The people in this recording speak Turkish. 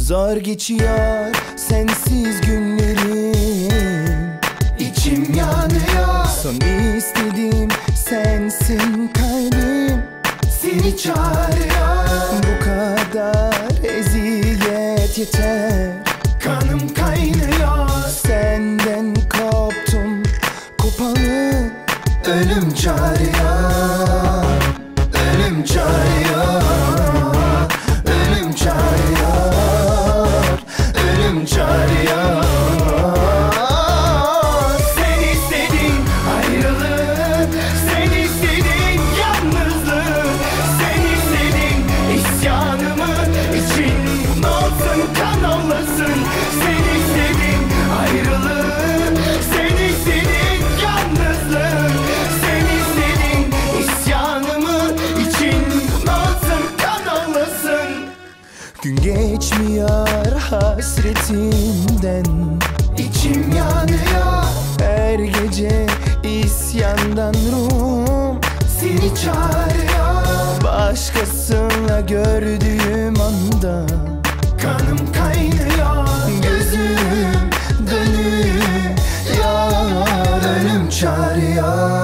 Zor geçiyor sensiz günlerim, İçim yanıyor. Son istediğim sensin kalbim, seni çağırıyor. Bu kadar eziyet yeter, kanım kaynıyor. Senden koptum kopalı, ölüm çağırıyor. Ölüm çağırıyor. Ölüm çağırıyor. Ölüm çağırıyor. Sen istedin ayrılık, sen istedin yalnızlık, sen istedin isyanımı için olsun, kan olasın. Sen istedin ayrılık, sen istedin yalnızlık, sen istedin isyanımı için olsun, kan olasın. Gün geçmiyor hasretinden, İçim yanıyor. Her gece isyandan ruhum seni çağırıyor. Başkasıyla gördüğüm anda kanım kaynıyor. Gözüm dönüyor, ölüm çağırıyor.